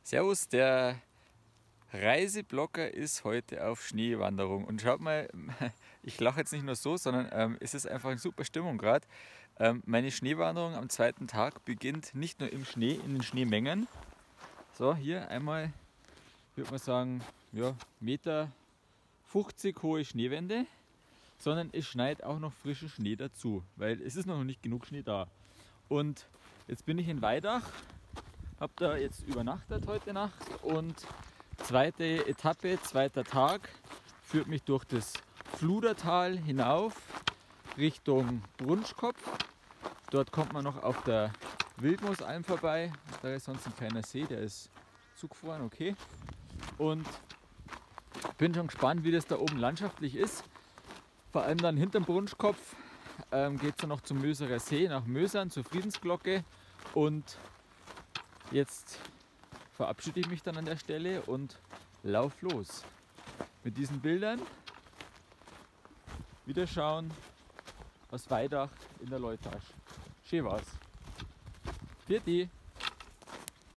Servus, der Reiseblogger ist heute auf Schneewanderung. Und schaut mal, ich lache jetzt nicht nur so, sondern es ist einfach eine super Stimmung gerade. Meine Schneewanderung am zweiten Tag beginnt nicht nur im Schnee, in den Schneemengen. So, hier einmal, würde man sagen, ja, 1,50 Meter hohe Schneewände, sondern es schneit auch noch frischen Schnee dazu, weil es ist noch nicht genug Schnee da. Und jetzt bin ich in Weidach, habe da jetzt übernachtet heute Nacht und zweite Etappe, zweiter Tag, führt mich durch das Fludertal hinauf Richtung Brunschkopf. Dort kommt man noch auf der Wildmoosalm vorbei. Da ist sonst ein kleiner See, der ist zugefroren, okay. Und bin schon gespannt, wie das da oben landschaftlich ist. Vor allem dann hinterm Brunschkopf geht es dann noch zum Möserer See, nach Mösern, zur Friedensglocke. Und jetzt verabschiede ich mich dann an der Stelle und lauf los. Mit diesen Bildern wieder schauen aus Weidach in der Leutasche. Schön war's. Vierte.